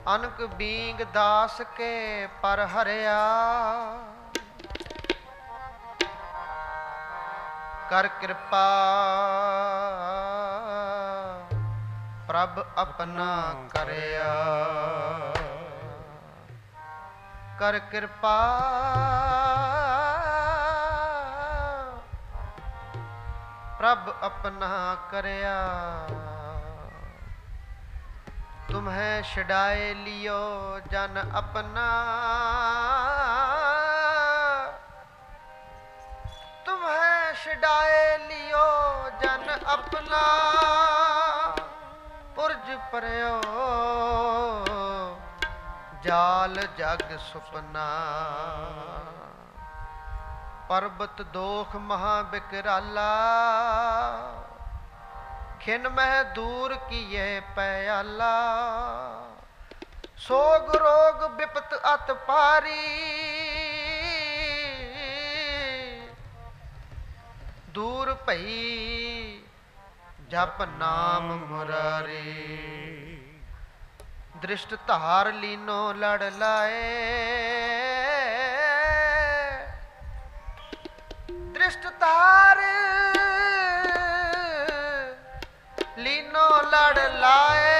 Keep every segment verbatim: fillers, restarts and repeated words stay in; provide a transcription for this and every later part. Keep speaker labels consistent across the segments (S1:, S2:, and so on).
S1: अनक being दास के पर हरिया, कर कृपा प्रभ अपना करया, कर कृपा प्रभ अपना करया। तुम्हें छड़ाए लियो जन अपना, तुम्हें छड़ाए लियो जन अपना, पुरज परयो जाल जग सुपना। पर्वत दोख महा बिकराला, खिन मह दूर किए पयाला। सोग रोग विपत अत पारी, दूर भई जप नाम मुरारी। दृष्ट धार लीनो लड़ लाए, दृष्ट धार लीनो लड़ लाए।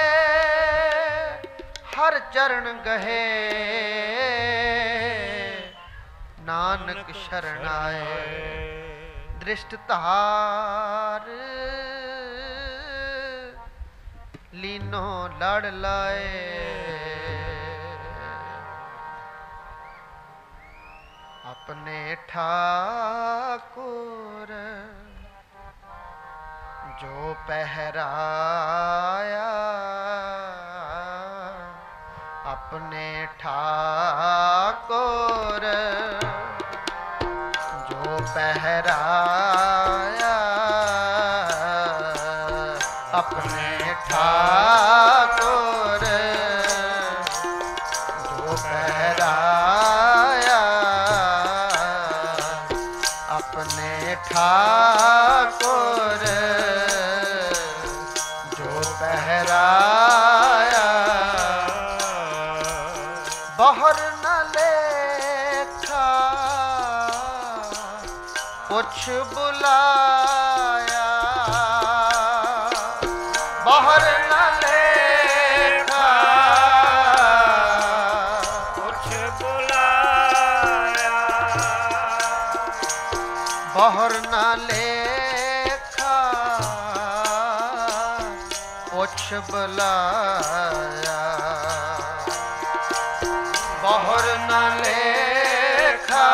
S1: हर चरण गहे नानक शरणाए। दृष्ट धार लीनो लड़ लाए। अपने ठाकुर जो पहराया, अपने ठाकुर जो पहराया, अपने ठाकुर जो पहराया, अपने ठाकुर जो पहराया। बहर न लेखा कुछ बुलाया, बहर न लेखा
S2: कुछ बुलाया,
S1: बहर न लेखा कुछ बुलाया। बहर न लेखा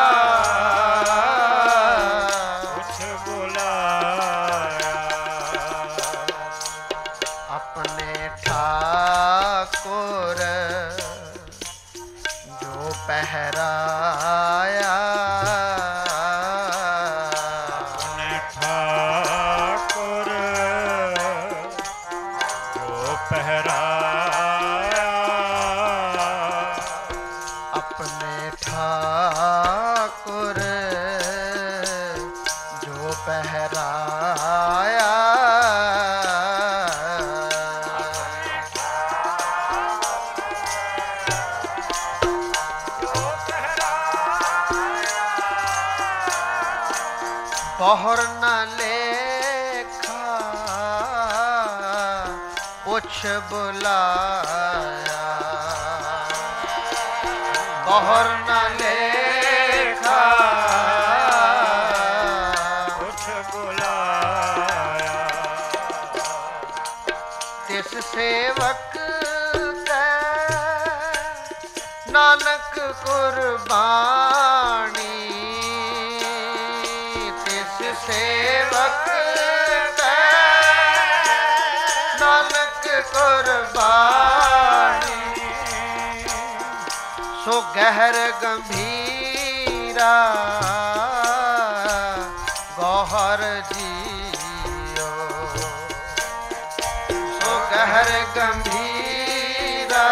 S2: कुछ बुलाया,
S1: अपने ठाकुर जो पहराया,
S2: अपने ठाकुर जो पहराया,
S1: अपने ठाकुर जो पहराया। बहर न लेखा कुछ बुलाया, बहर न लेखा
S2: कुछ बुलाया।
S1: तिस सेवक कै नानक कुर्बानी, तिस सेवक कै नानक कुर्बानी। सो गहर गंभीरा गौहर जियो, सो गहर गंभीरा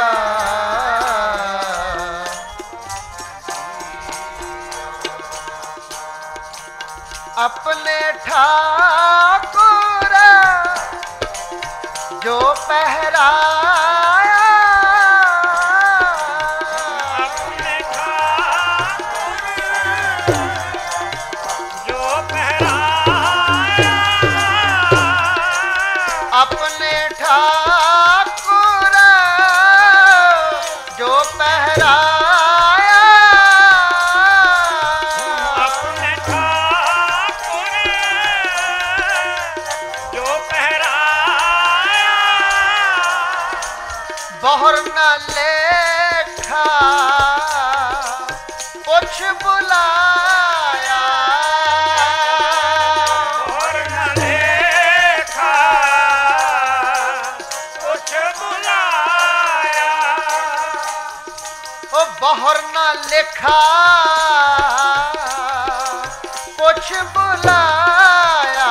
S1: अपने ठाकुर जो पहराया, ਬਹੁਰ ਨਾ ਲੇਖਾ ਪੁੱਛ ਬੁਲਾਇਆ
S2: ਬਹੁਰ ਨਾ ਲੇਖਾ ਪੁੱਛ ਬੁਲਾਇਆ
S1: ਉਹ ਬਹੁਰ ਨਾ ਲੇਖਾ ਪੁੱਛ ਬੁਲਾਇਆ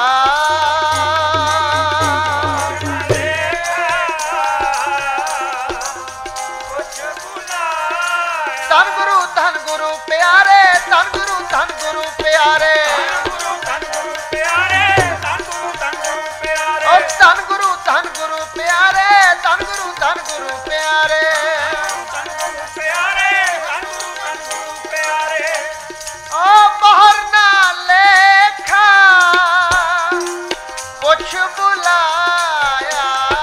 S1: ਧੰਨ ਗੁਰੂ ਧੰਨ ਗੁਰੂ ਪਿਆਰੇ ਧੰਨ ਗੁਰੂ ਧੰਨ ਗੁਰੂ ਪਿਆਰੇ
S2: ਗੁਰੂ ਧੰਨ ਗੁਰੂ ਪਿਆਰੇ ਧੰਨ ਗੁਰੂ ਧੰਨ ਗੁਰੂ ਪਿਆਰੇ
S1: ਓ ਧੰਨ ਗੁਰੂ ਧੰਨ ਗੁਰੂ ਪਿਆਰੇ ਧੰਨ ਗੁਰੂ ਧੰਨ ਗੁਰੂ ਪਿਆਰੇ
S2: ਧੰਨ ਗੁਰੂ ਪਿਆਰੇ ਧੰਨ ਗੁਰੂ ਧੰਨ ਗੁਰੂ ਪਿਆਰੇ
S1: ਓ ਬਹੁਰ ਨਾ ਲੇਖਾ ਪੁੱਛ ਬੁਲਾਇਆ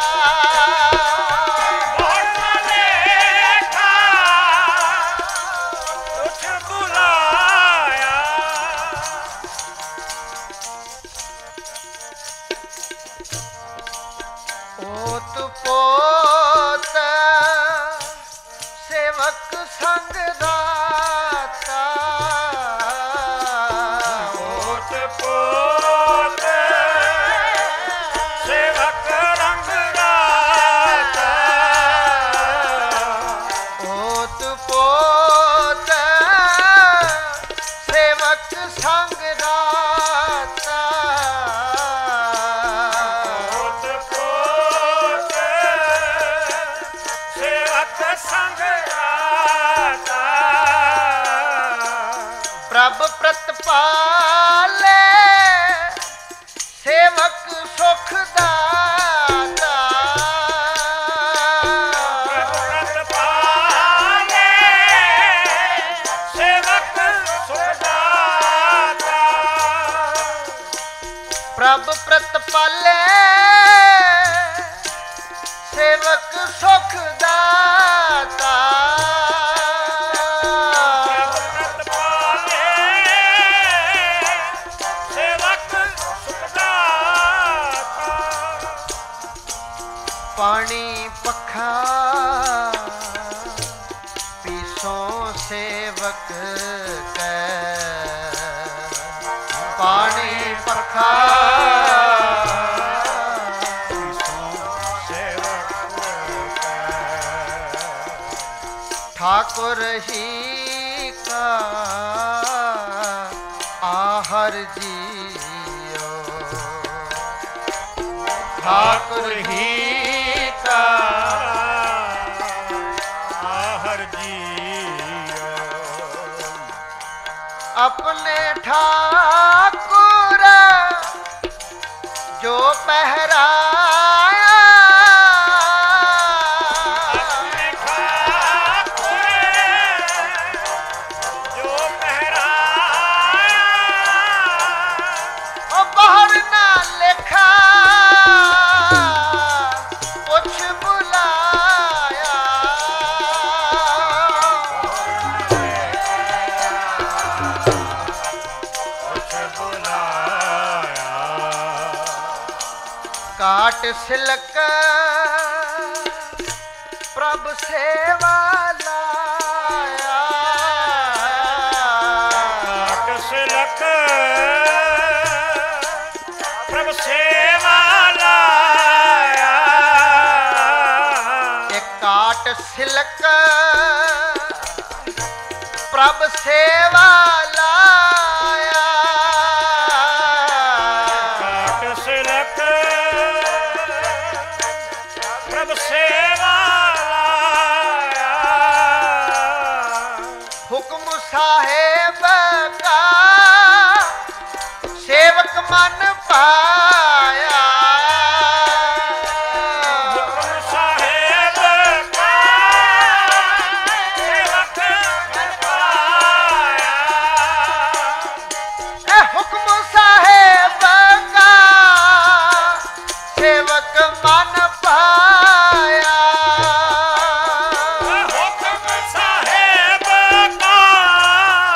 S2: ਬਹੁਰ ਨਾ ਲੇਖਾ ਪੁੱਛ ਬੁਲਾਇਆ
S1: ਓਤ ਪੋਤ ਸੇਵਕ ਸੰਗ ਦਾਤਾ
S2: ਓਤ ਪੋਤ ਸੇਵਕ ਰੰਗ ਰਾਤਾ
S1: ਓਤ ਪੋਤ ਸੇਵਕ ਸੰਗ ਦਾਤਾ
S2: ਓਤ ਪੋਤ ਸੇਵਕ ਸੰਗ ਰਾਤਾ
S1: ਪ੍ਰਭ ਪ੍ਰਤਪਾਲੇ ਸੇਵਕ ਸੁਖ ਦਾਤਾ
S2: ਪ੍ਰਭਤ ਪਾਲੇ ਸੇਵਕ ਸੁਖਦਾਤਾ
S1: ਪ੍ਰਭ ਪ੍ਰਤਪਾਲੇ ਸੇਵਕ ਸੁਖ ਦਾਤਾ
S2: ਪ੍ਰਭਤ ਪਾਲੇ ਸੇਵਕ ਸੁਖਦਾਤਾ
S1: ਪਾਣੀ ਪੱਖਾ ਪੀਸੋਂ ਸੇਵਕ ਕੈ ਪਾਣੀ ਪੱਖਾ
S2: ਸੇਵਕ
S1: ਠਾकुर ही का आहर जियो ठाकुर ही का
S2: आहर जियो
S1: अपने ठाकुर जो पहराया
S2: अपने ठाकुर जो पहराया
S1: ओ बाहर ना लिखा कुछ बुलाया
S2: कुछ बुलाया
S1: काट सिलक प्रभ सेवा लाया
S2: काट सिलक प्रभ सेवा लाया
S1: एक काट सिलक प्रभ सेवा लाया
S2: काट सिलक प्रभ सेवा लाया
S1: हुक्म साहेब का सेवक मन पाया
S2: हुक्म साहेब का सेवक मन पाया
S1: ए हुक्म साहेब का सेवक मन पाया
S2: हुक्म साहेब का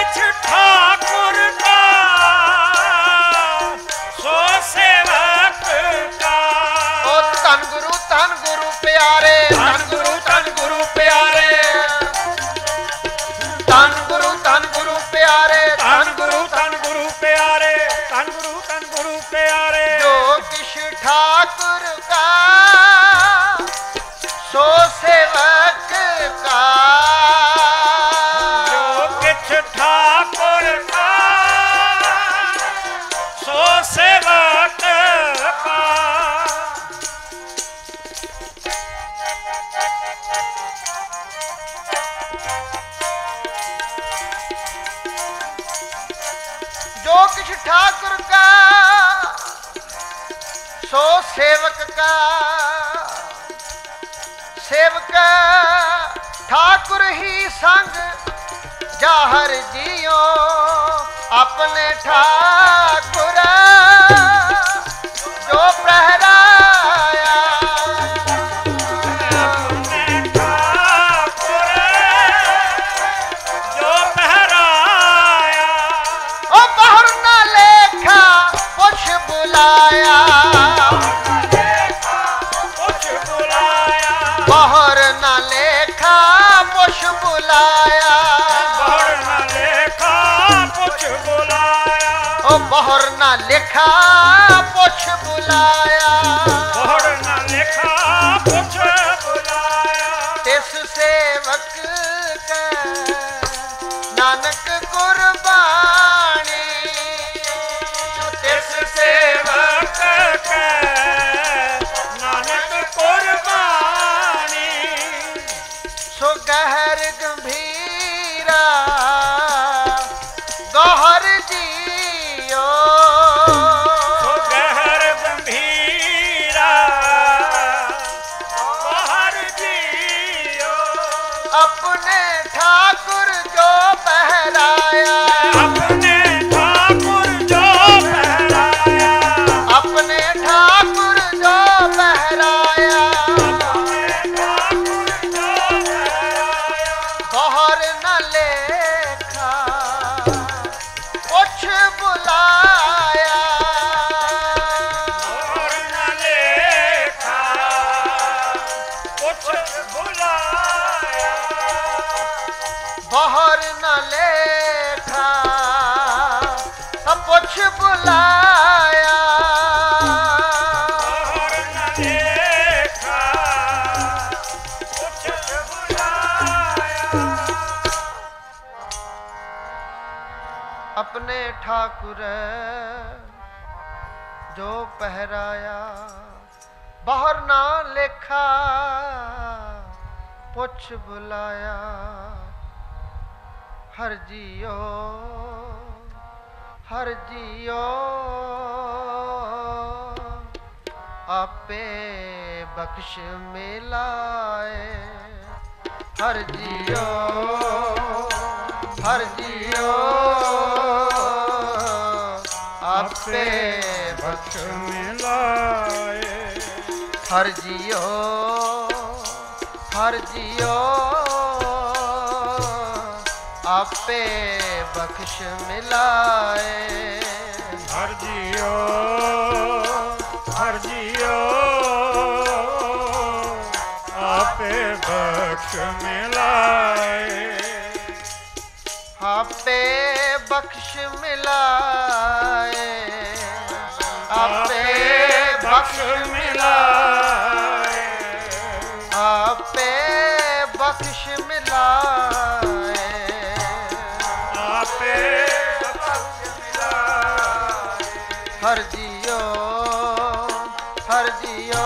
S2: किछ ठाकुर का सो सेवक का।
S1: ओ धन गुरु धन गुरु प्यारे
S2: धन गुरु धन गुरु प्यारे
S1: धन गुरु धन गुरु प्यारे
S2: धन गुरु धन गुरु प्यारे धन गुरु धन गुरु प्यारे।
S1: जो किश ठाकुर का सो सेवक का।
S2: जो किछ ठाकुर का सो सेवक का।
S1: जो किछ ठाकुर का सो सेवक का। सेवक ठाकुर ही संग जाहर जियो अपने ठाकुर जो प्रहराया।
S2: अपने ठाकुर जो पहराया।
S1: ओ बाहर ना लेखा पुछ बुलाया।
S2: कुछ बुलाया
S1: बाहर ना लेखा पुछ बुलाया।
S2: बाहर न लेखा कुछ बुलाया।
S1: ओ बाहर ना लेखा पुछ बुलाया।
S2: बाहर न लेखा कुछ बुलाया।
S1: तिस सेवक के नानक कुर्बानी।
S2: इस सेवक के नानक कुर्बानी।
S1: सो गहर गंभीरा गौहर जियो।
S2: सो गहर गंभीरा बाहर जियो।
S1: अपने ठाकुर जो पहराया।
S2: अपने ठाकुर जो पहराया।
S1: अपने ठाकुर जो पहराया।
S2: अपने ठाकुर जो पहराया।
S1: बाहर न लेखा कुछ बुलाया।
S2: और न लेखा कुछ बुलाया।
S1: बाहर न लेखा सब कुछ बुलाया।
S2: और न लेखा कुछ बुलाया।
S1: अपने ठाकुर जो पहराया। बाहर ना लेखा पुछ बुलाया। हर जियो हर जियो आपे बख्श मिलाए। हर जियो हर जियो आपे बख्श
S2: मिलाए।
S1: हर जियो हर जियो आपे बख्श मिलाए।
S2: हर जियो हर जियो आपे बख्श मिलाए।
S1: आपे बख्श मिलाए। आपे बख्श
S2: मिलाए।
S1: आपे बख्श मिलाए।
S2: आपे बख्श मिलाए।
S1: हर जियो हर जियो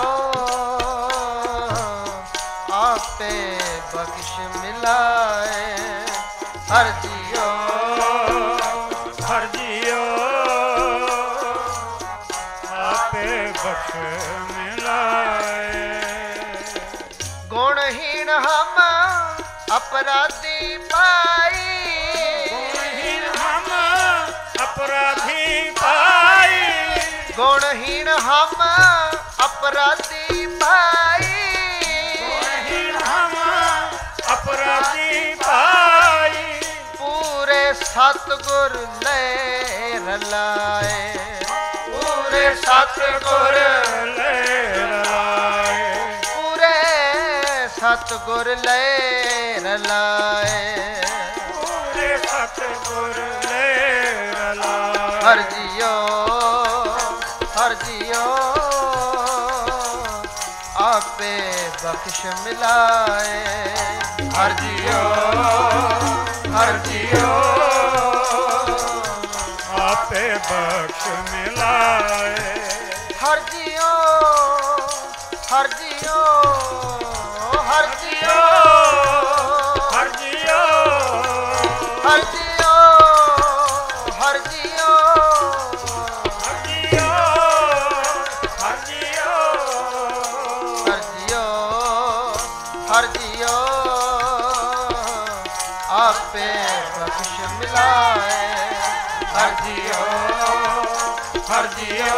S1: आपे बख्श मिलाए। हर जियो
S2: हर जियो आपे बख्श मिलाए।
S1: गुणहीन हम अपराधी पाई।
S2: गुणहीन हम अपराधी पाई।
S1: गुणहीन हम अपराधी पाई।
S2: गुणहीन हम अपराधी पाई।
S1: पूरे ਸਤਿਗੁਰ ਲੈ ਰਲਾਏ,
S2: ਪੂਰੇ ਸਤਿਗੁਰ ਲੈ ਰਲਾਏ,
S1: ਪੂਰੇ ਸਤਿਗੁਰ ਲੈ ਰਲਾਏ,
S2: ਪੂਰੇ ਸਤਿਗੁਰ ਲੈ ਰਲਾਏ।
S1: ਹਰਿ ਜੀਓ ਹਰਿ ਜੀਓ ਆਪੇ ਬਖਸ਼ ਮਿਲਾਏ, ਹਰਿ ਜੀਓ ਹਰਿ ਜੀਓ
S2: ਆਪੇ ਬਖਸ਼ ਮਿਲਾਏ,
S1: ਹਰਿ ਜੀਓ ਹਰਿ ਜੀਓ ਹਰਿ ਜੀਓ
S2: ਹਰਿ ਜੀਓ
S1: ਹਰਿ ਜੀਓ ਹਰਿ ਜੀਓ
S2: ਹਰਿ ਜੀਓ ਹਰਿ ਜੀਓ
S1: ਹਰਿ ਜੀਓ ਹਰਿ ਜੀਓ ਆਪੇ ਬਖਸ਼ ਮਿਲਾਏ, ਹਰਿ ਜੀਓ
S2: ਹਰਿ ਜੀਓ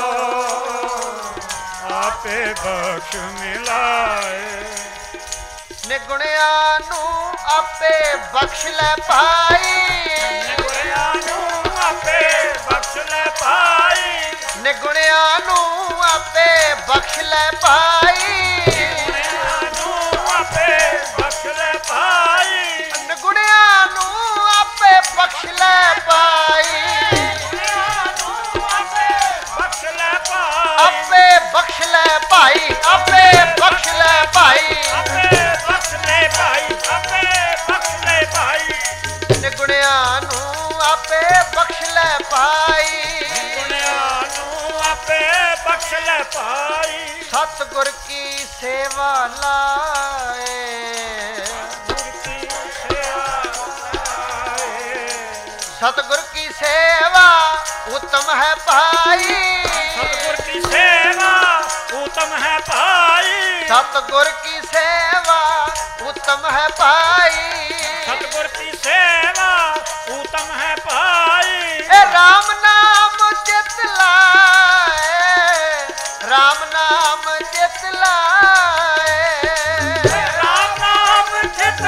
S2: ਆਪੇ ਬਖਸ਼ ਮਿਲਾਏ।
S1: ਨਿਗੁਣਿਆਂ ਨੂੰ ਆਪੇ ਬਖਸ਼ ਲੈ ਭਾਈ,
S2: ਨਿਗੁਣਿਆਂ ਨੂੰ ਆਪੇ ਬਖਸ਼ ਲੈ ਭਾਈ,
S1: ਨਿਗੁਣਿਆਂ ਨੂੰ ਆਪੇ ਬਖਸ਼ ਲੈ ਭਾਈ,
S2: ਨਿਗੁਣਿਆਂ ਨੂੰ ਆਪੇ ਬਖਸ਼ ਲੈ ਭਾਈ,
S1: ਨਿਗੁਣਿਆਂ ਨੂੰ ਆਪੇ ਬਖਸ਼ ਲੈ ਭਾਈ,
S2: ਨਿਗੁਣਿਆਂ ਨੂੰ ਆਪੇ ਬਖਸ਼ ਲੈ ਭਾਈ,
S1: ਆਪੇ ਬਖਸ਼ ਲੈ ਭਾਈ, ਆਪੇ ਬਖਸ਼ ਲੈ ਭਾਈ,
S2: ਆਪੇ ਬਖਸ਼ ਲੈ ਭਾਈ, ਆਪੇ ਬਖਸ਼ ਲੈ ਭਾਈ,
S1: ਨਿਗੁਣਿਆਂ ਨੂੰ ਆਪੇ ਬਖਸ਼ ਲੈ ਭਾਈ,
S2: ਨਿਗੁਣਿਆਂ ਨੂੰ ਆਪੇ ਬਖਸ਼ ਲੈ ਭਾਈ।
S1: ਸਤਿਗੁਰ ਕੀ ਸੇਵਾ ਲਾਏ,
S2: ਗੁਰ ਕੀ ਸੇਵਾ ਲਾਏ,
S1: ਸਤਿਗੁਰ ਕੀ ਸੇਵਾ ਉਤਮ ਹੈ ਭਾਈ,
S2: ਸਤਿਗੁਰ ਕੀ ਸੇਵਾ ਉਤਮ ਹੈ ਭਾਈ,
S1: ਸਤਿਗੁਰ ਕੀ ਸੇਵਾ ਉਤਮ ਹੈ ਭਾਈ,
S2: ਸਤਿਗੁਰ ਕੀ ਸੇਵਾ ਉਤਮ ਹੈ ਭਾਈ।
S1: ਇਹ ਰਾਮ ਨਾਮ ਚਿਤ ਲਾਏ, ਰਾਮ ਨਾਮ ਚਿਤ ਲਾਏ,
S2: ਰਾਮ ਨਾਮ ਚਿਤ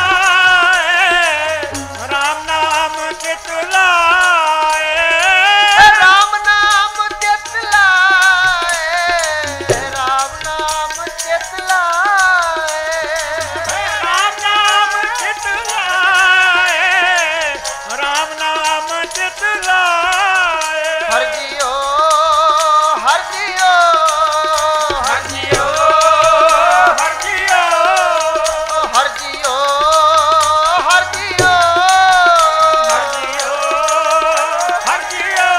S2: ਲਾਏ, ਰਾਮ ਨਾਮ ਚਿਤ ਲਾਏ,
S1: ਰਾਮ ਨਾਮ ਚਿਤ ਲਾਏ, ਰਾਮ ਨਾਮ ਚਿਤ ਲਾਏ,
S2: ਰਾਮ ਨਾਮ ਚਿਤ ਲਾਏ, ਰਾਮ ਨਾਮ ਚਿਤ ਲਾਏ।
S1: ਹਰਿ ਜੀਓ ਹਰਿ ਜੀਓ ਹਰਿ ਜੀਓ
S2: ਹਰਿ ਜੀਓ
S1: ਹਰਿ ਜੀਓ ਹਰਿ ਜੀਓ
S2: ਹਰਿ ਜੀਓ ਹਰਿ ਜੀਓ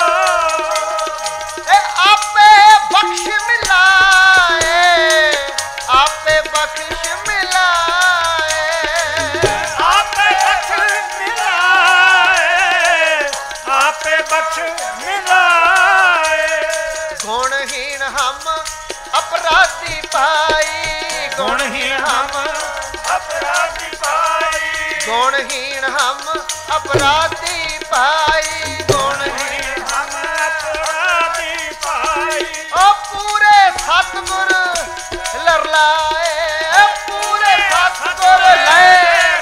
S1: ਇਹ ਆਪੇ ਬਖਸ਼ ਮਿਲਾਏ, ਆਪੇ ਬਖਸ਼ ਮਿਲਾਏ,
S2: ਆਪੇ ਬਖਸ਼ ਮਿਲਾਏ, ਆਪੇ ਬਖਸ਼ ਮਿਲਾਏ।
S1: ਗੁਣਹੀਨ ਹਮ ਅਪਰਾਧੀ ਪਾਈ,
S2: ਗੁਣਹੀਨ ਹਮ ਅਪਰਾਧੀ ਪਾਈ,
S1: ਗੁਣਹੀਨ ਹਮ ਅਪਰਾਧੀ ਪਾਈ, ਗੁਣਹੀਨ
S2: ਹਮ ਅਪਰਾਧੀ ਪਾਈ।
S1: ਓ ਪੂਰੇ ਸਤਿਗੁਰ ਲਰਲਾਏ, ਪੂਰੇ ਸਤਿਗੁਰ ਲੈ,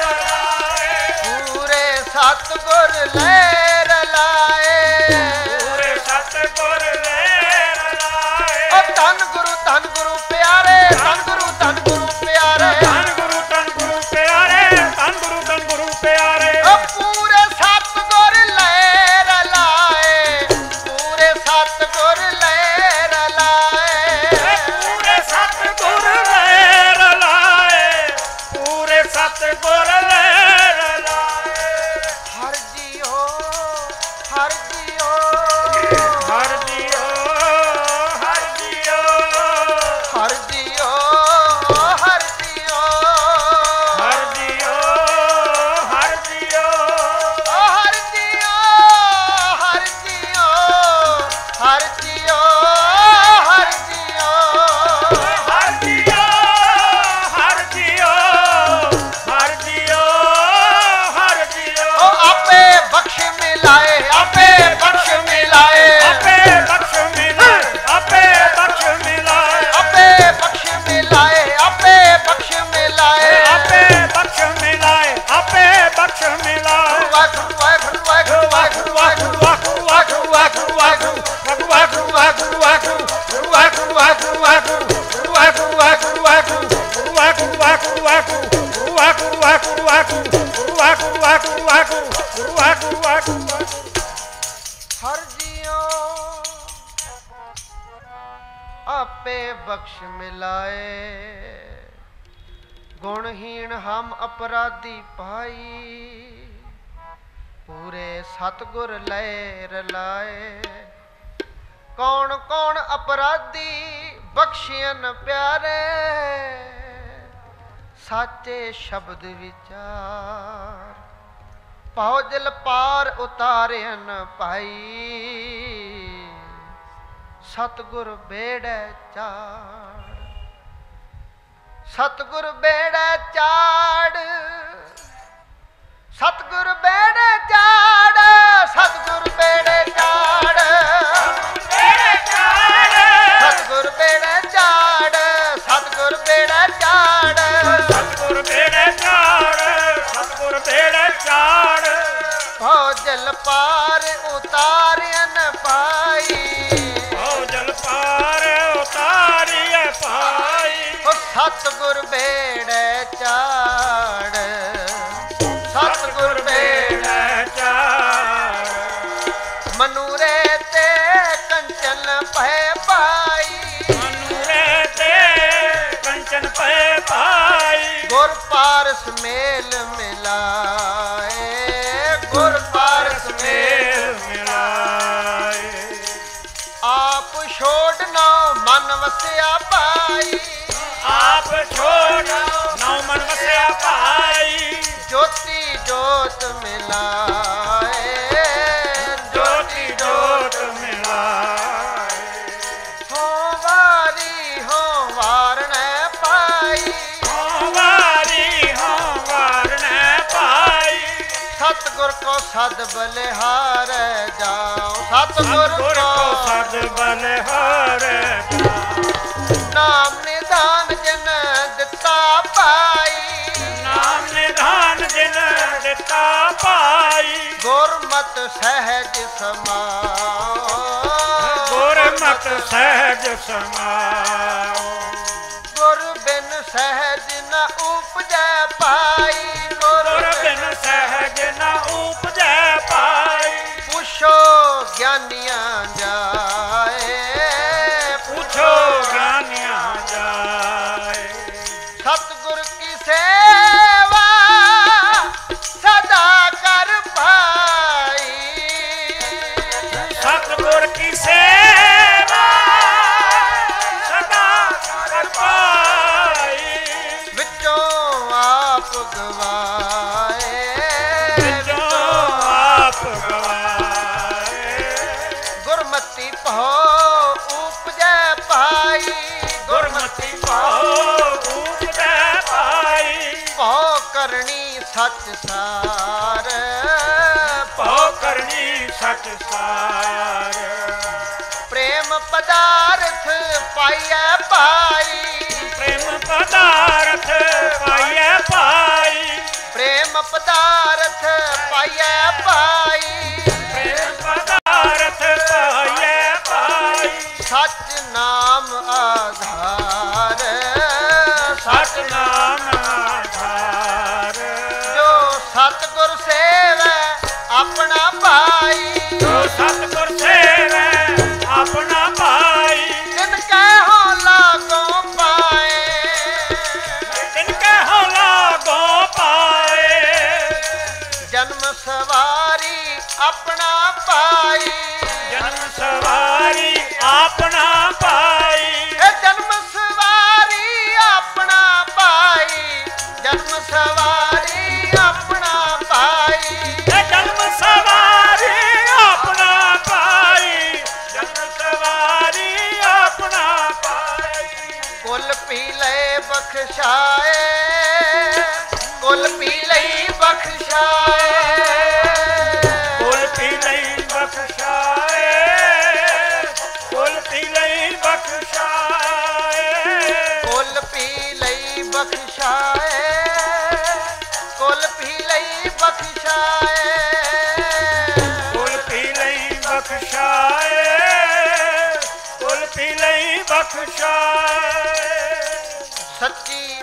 S1: ਪੂਰੇ ਸਤਿਗੁਰ ਲੈ ਰਲਾਏ,
S2: ਪੂਰੇ ਸਤਿਗੁਰ ਲੈ ਰਲਾਏ।
S1: ਓ ਧੰਨ ਗੁਰੂ ਧੰਨ ਗੁਰੂ ਪਿਆਰੇ, ਧੰਨ ਗੁਰੂ ਧੰਨ ਗੁਰੂ ਪਿਆਰੇ,
S2: ਧੰਨ ਗੁਰੂ ਧੰਨ ਗੁਰੂ ਪਿਆਰੇ, ਧੰਨ ਗੁਰੂ ਧੰਨ ਗੁਰੂ ਪਿਆਰੇ।
S1: ਓ ਪੂਰੇ ਸਤਿਗੁਰ ਲੈ ਰਲਾਏ, ਪੂਰੇ ਸਤਿਗੁਰ ਲੈ ਰਲਾਏ,
S2: ਪੂਰੇ ਸਤਿਗੁਰ ਲੈ ਰਲਾਏ, ਪੂਰੇ ਸਤਿਗੁਰ ਲੈ ਰਲਾਏ।
S1: ਹਰਿ ਜੀਓ ਹਰਿ ਜੀਓ
S2: ਹਰਿ ਜੀਓ ਹਰਿ ਜੀਓ
S1: ਹਰਿ ਜੀਓ ਹਰਿ ਜੀਓ
S2: ਹਰਿ ਜੀਓ ਹਰਿ ਜੀਓ
S1: ਓ ਹਰਿ ਜੀਓ ਹਰਿ ਜੀਓ ਹਰਿ ਜੀਓ ਹਰਿ ਜੀਓ
S2: ਹਰਿ ਜੀਓ ਹਰਿ ਜੀਓ ਹਰਿ ਜੀਓ ਹਰਿ ਜੀਓ।
S1: ਓ ਆਪੇ ਬਖਸ਼ ਮਿਲਾਏ, ਆਪੇ ਬਖਸ਼ ਮਿਲਾਏ,
S2: ਆਪੇ ਵਾਹਿਗੁਰੂ ਵਾਹਿਗੁਰੂ ਵਾਹਿਗੁਰੂ ਵਾਹਿਗੁਰੂ ਵਾਹਿਗੁਰੂ ਵਾਹਿਗੁਰੂ ਵਾਹਿਗੁਰੂ ਵਾਹਿਗੁਰੂ ਵਾਹਿਗੁਰੂ ਵਾਹਿਗੁਰੂ ਵਾਹਿਗੁਰੂ ਵਾਹਿਗੁਰੂ ਵਾਹਿਗੁਰੂ
S1: हर जियो आपे बख्श मिलाए, गुणहीन हम अपराधी पाई, पूरे सतगुर लय रलाए। कौन कौन अपराधी बख्शियन प्यारे, साचे शब्द विचार, पाओ जल पार उतारियन पाई, सतगुर बेड़े चाड़, सतगुर बेड़े चाड़, सतगुर बेड़े चाड़, सतगुर बेड़े चाड़, सतगुर बेड़े चाड़, सतगुर बेड़े चाड़,
S2: सतगुर बेड़े चाड़, सतगुर बेड़े चाड़,
S1: भौजल पार उतारियन पाई,
S2: भौजल पार उतारिय पाई,
S1: ओ सतगुर बेड़े चाड़, सतगुर बेड़े
S2: चाड़,
S1: मनूरे ते कंचन पै पाई,
S2: मनूरे ते कंचन पै पाई,
S1: गुर पारस मेल मिलाए, गुर पारस मेल
S2: मिलाए,
S1: आप छोड़ना मन वसिया पाई,
S2: आप छोड़ नौ मन वसिया पाई,
S1: ज्योति जोत मिलाए,
S2: ज्योति जोत मिलाए,
S1: हो वारी हो वारण पाई,
S2: हो वारी हो वारण पाई,
S1: सतगुर को सद बलिहार जाओ, सतगुर
S2: गुर
S1: को
S2: को सद बलिहार
S1: नाम निधान जिन दिता पाई,
S2: नाम निधान जिन दिता पाई,
S1: गुरमत सहज समाओ,
S2: गुरमत सहज समाओ,
S1: गुर बिन सहज न उपजै पाई, गुर
S2: गुर बिन सहज न उपजै पाई,
S1: पुछो ज्ञानियां जाए,
S2: पूछो ज्ञानिया जाए,
S1: सतगुर की सेवा सदा कर पाई,
S2: सतगुर की सेवा सदा कर पाई,
S1: विचों आप गवाए,
S2: जो आप गवाए,
S1: गुरमति पहो उपजै पाई,
S2: गुरमति पाओ उपजै पाई,
S1: पहो करनी सच सार,
S2: पाओ करनी सच सार,
S1: प्रेम पदार्थ पाइए पाई,
S2: प्रेम पदार्थ पाइए पाई,
S1: प्रेम पदार्थ पाइए पाई,
S2: प्रेम पदार्थ पाइए पाई,
S1: सच नाम आधार,
S2: सच नाम आधार,
S1: जो सतगुर सेवै अपना पाई,
S2: जो सतगुर सेवै अपना पाई,
S1: तिनकै हो लागों पाए,
S2: तिनके हो लागो पाए,
S1: जन्म सवारी अपना पाई,
S2: जन्म सवारी अपना पाई,
S1: ए जन्म सवारी अपना पाई, जन्म सवारी अपना पाई,
S2: ए जन्म सवारी अपना पाई, जन्म सवारी अपना पाई,
S1: कुल पी ले बख्शाए, कुल पी लई बख्शाए,
S2: कुल पी लई बख्शाए, कुल पी लई बख्शाए,
S1: कुल पी लई बख्शाए, कुल पी लई बख्शाए,
S2: कुल पी लई बख्शाए, कुल पी लई बख्शाए,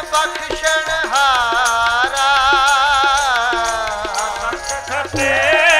S1: ਬਖਸ਼ਣ ਹਾਰਾ
S2: ਖਤੇ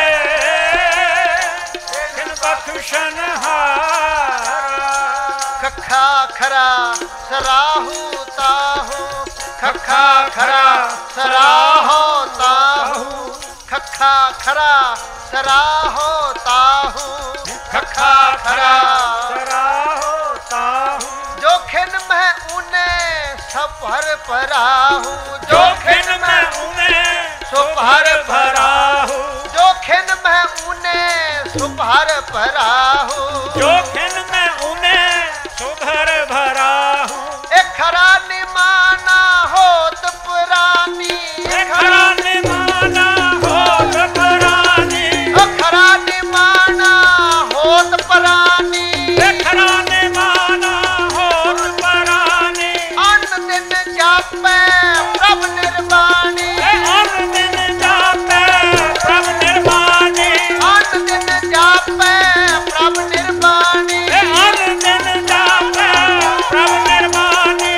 S2: ਖਿਨ ਬਖਸ਼ਣ ਹਾਰਾ
S1: ਖੱਖਾ ਖਰਾ ਸਰਾਹੂ ਤਾਹੂ ਖੱਖਾ ਖਰਾ ਸਰਾਹੋ ਤਾਹੂ ਖੱਖਾ ਖਰਾ ਸਰਾਹੋ ਤਾਹੂ ਖੱਖਾ ਖਰਾ
S2: ਸਰਾਹੋ ਤਾਹੂ
S1: ਜੋ ਖਿਨ ਮਹਿ ਊਨੇ ਸਭ ਹਰ ਭਰਾਹੂ
S2: ਜੋ ਖਿਨ ਮੈਂ ਊਨੇ ਸੁਭਰ ਭਰਾਹੂ
S1: ਜੋ ਖਿਨ ਮਹਿ ਊਨੇ ਸੁਭਰ ਭਰਾਹੂ
S2: ਜੋ ਖਿਨ ਮੈਂ ਊਨੇ ਸੁਭਰ ਭਰਾਹੂ
S1: ਇਹ ਖਰਾ ਨਿਮਾਨਾ ਹੋਤ ਪੁਰਾਨੀ
S2: ਇਹ ਖਰਾ ਨਿਮਾਨਾ ਹੋਤ ਪੁਰਾਨੀ
S1: ਇਹ ਖਰਾ ਨਿਮਾਨਾ ਹੋਤ ਪੁਰਾਨੀ
S2: ਇਹ ਖਰਾ ਨਿਮਾਨਾ ਹੋਤ ਪੁਰਾਨੀ
S1: ਅੰਨ ਦਿਨ ਜਾਪੈ ਪ੍ਰਭ ਨਿਰਵਾਣੀ
S2: ਇਹ ਅੰਨ ਦਿਨ ਜਾਪੈ ਪ੍ਰਭ ਨਿਰਵਾਣੀ
S1: ਅੰਨ ਦਿਨ ਜਾਪੈ ਪ੍ਰਭ ਨਿਰਵਾਣੀ
S2: ਇਹ ਅੰਨ ਦਿਨ ਜਾਪੈ ਪ੍ਰਭ ਨਿਰਵਾਣੀ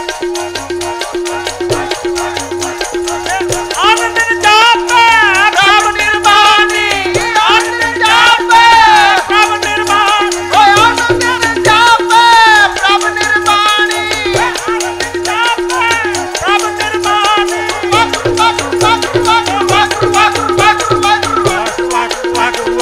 S2: ਅੰਨ ਦਿਨ ਜਾਪੈ ਪ੍ਰਭ ਨਿਰਵਾਣੀ
S1: ਅੰਨ ਦਿਨ ਜਾਪੈ
S2: ਪ੍ਰਭ ਨਿਰਵਾਣੀ
S1: ਓਏ ਅੰਨ ਦਿਨ ਜਾਪੈ ਪ੍ਰਭ ਨਿਰਵਾਣੀ
S2: ਜਾਪੈ ਪ੍ਰਭ ਨਿਰਵਾਣੀ
S1: ਵਾਹਿਗੁਰੂ ਵਾਹਿਗੁਰੂ ਵਾਹਿਗੁਰੂ ਵਾਹਿਗੁਰੂ ਵਾਹਿਗੁਰੂ ਵਾਹਿਗੁਰੂ ਵਾਹਿਗੁਰੂ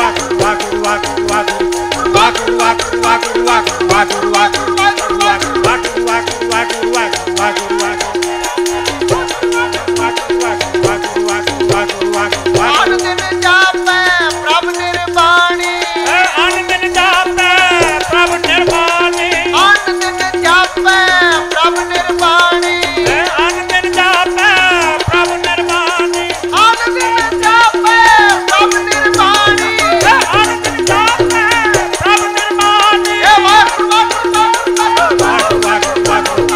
S1: ਅੰਨ ਦਿਨ ਜਾਪੈ ਪ੍ਰਭ ਨਿਰਵਾਣੀ
S2: ਅੰਨ ਦਿਨ ਜਾਪੈ ਪ੍ਰਭ ਨਿਰਵਾਣੀ
S1: ਅੰਨ ਦਿਨ ਜਾਪੈ ਪ੍ਰਭ ਨਿਰਵਾਣੀ
S2: ਅੰਨ ਦਿਨ ਜਾਪੈ ਪ੍ਰਭ ਨਿਰਵਾਣੀ
S1: ਅੰਨ ਦਿਨ ਜਾਪੈ ਪ੍ਰਭ ਨਿਰਵਾਣੀ
S2: ਅੰਨ ਦਿਨ ਜਾਪੈ ਪ੍ਰਭ ਨਿਰਵਾਣੀ
S1: ਇਹ ਵਾਹਿਗੁਰੂ ਵਾਹਿਗੁਰੂ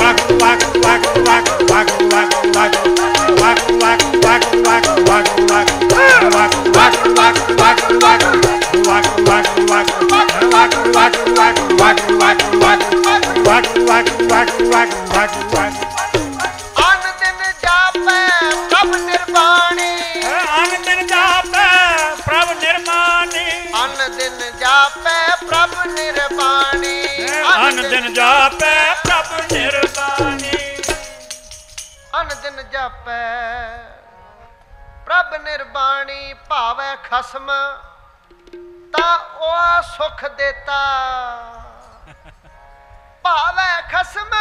S1: ਅੰਨ ਦਿਨ ਜਾਪੈ ਪ੍ਰਭ ਨਿਰਵਾਣੀ
S2: ਅੰਨ ਦਿਨ ਜਾਪੈ ਪ੍ਰਭ ਨਿਰਮਾਣੀ
S1: ਅੰਨ ਦਿਨ ਜਾਪੈ ਪ੍ਰਭ ਨਿਰਵਾਣੀ
S2: ਅੰਨ ਦਿਨ ਜਾਪੈ ਪ੍ਰਭ ਨਿਰਵਾਣੀ
S1: ਅੰਨ ਦਿਨ ਜਾਪੈ ਪ੍ਰਭ ਨਿਰਵਾਣੀ ਭਾਵੈ ਖਸਮ ਤਾਂ ਉਹ ਸੁਖ ਦੇਤਾ ਭਾਵੈ ਖਸਮ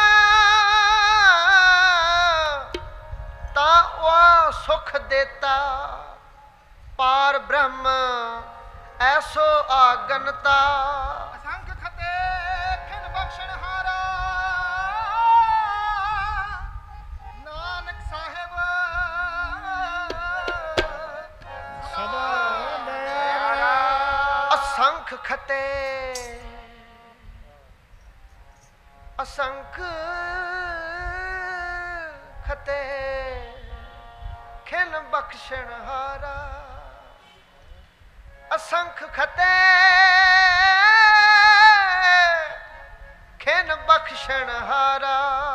S1: ਤਾਂ ਉਹ ਸੁਖ ਦੇਤਾ ਪਾਰ ਬ੍ਰਹਮ ਐਸੋ ਆਗਨਤਾ ਅਸੰਖ ਖਤੇ ਖਿਨ ਬਖਸ਼ਣ ਹਾਰਾ ਨਾਨਕ ਸਾਹਿਬ
S2: ਸਦਾ
S1: ਅਸੰਖ ਖਤੇ ਅਸੰਖ ਖਤੇ ਖਿਨ ਬਖਸ਼ਣ ਹਾਰਾ ਅਸੰਖ ਖਤੇ ਖਿਨ ਬਖਸ਼ਣ ਹਾਰਾ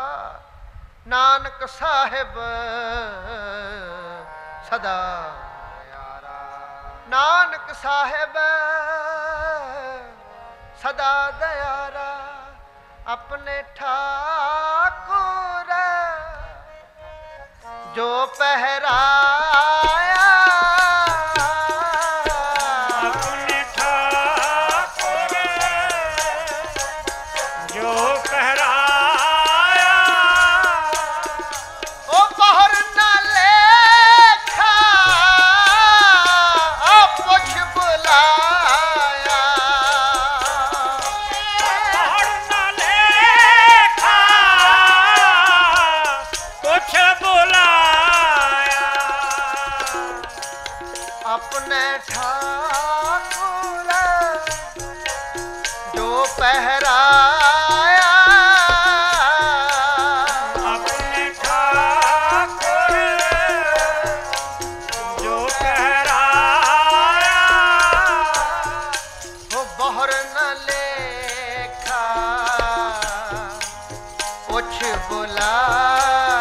S1: ਨਾਨਕ ਸਾਹਿਬ ਸਦਾ ਯਾਰਾ ਨਾਨਕ ਸਾਹਿਬ ਸਦਾ ਦਇਆਰਾ ਆਪਣੇ ਠਾਕੁਰ ਜੋ ਪਹਿਰਾਇਆ
S2: ਆਪਣੇ ਠਾਕੁਰ ਜੋ ਪਹਿਰਾਇਆ
S1: ਉਹ ਬਾਹਰ ਨਾ ਲੇਖਾ ਆ ਪੁੱਛ ਬੁਲਾਇਆ
S2: ਪੜ ਨਾ ਲੇਖਾ ਕੁਛ ਬੁਲਾਇਆ
S1: ਆਪਣੇ ਠਾਕੁਰ ਜੋ ਪਹਿਰਾਇਆ
S2: ਆਪਣੇ ਠਾਕੁਰ ਜੋ ਪਹਿਰਾਇਆ
S1: ਉਹ ਬਾਹਰ ਨਾ ਲੇਖਾ ਪੁੱਛ ਬੁਲਾਇਆ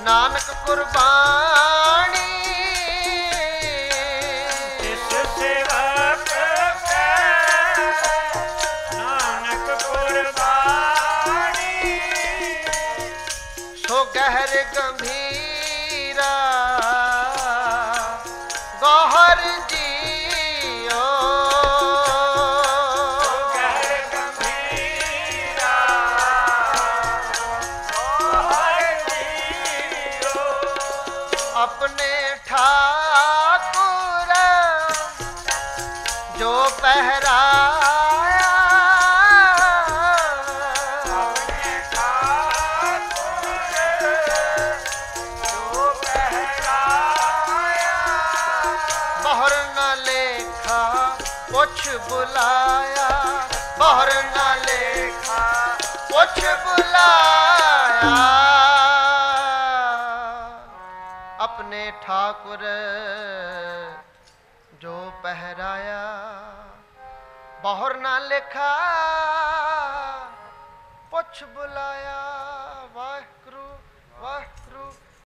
S1: ਨਾਨਕ ਕੁਰਬਾਨੀ
S2: ਇਸ ਸੇਵਕ ਕੈ ਨਾਨਕ ਕੁਰਬਾਨੀ
S1: ਸੋ ਗਹਿਰ ਗੰਭੀਰਾ ਗੌਹਰ ਜੀਓ
S2: ਗਹਿਰ ਗੰਭੀਰਾ ਗੌਹਰ ਜੀਓ
S1: ਆਪਣੇ ਠਾਕੁਰ ਜੋ ਪਹਿਰਾਇਆ
S2: ਆਪਣੇ ਠਾਕੁਰ ਜੋ ਪਹਿਰਾਇਆ
S1: ਬਹੁਰ ਨਾ ਲੇਖਾ ਪੁੱਛ ਬੁਲਾਇਆ ਬਹੁਰ ਨਾ ਲੇਖਾ ਪੁੱਛ ਬੁਲਾਇਆ ਆਪਣੇ ਠਾਕੁਰ ਜੋ ਪਹਿਰਾਇਆ ਬਹੁਰ ਨਾ ਲੇਖਾ ਪੁੱਛ ਬੁਲਾਇਆ।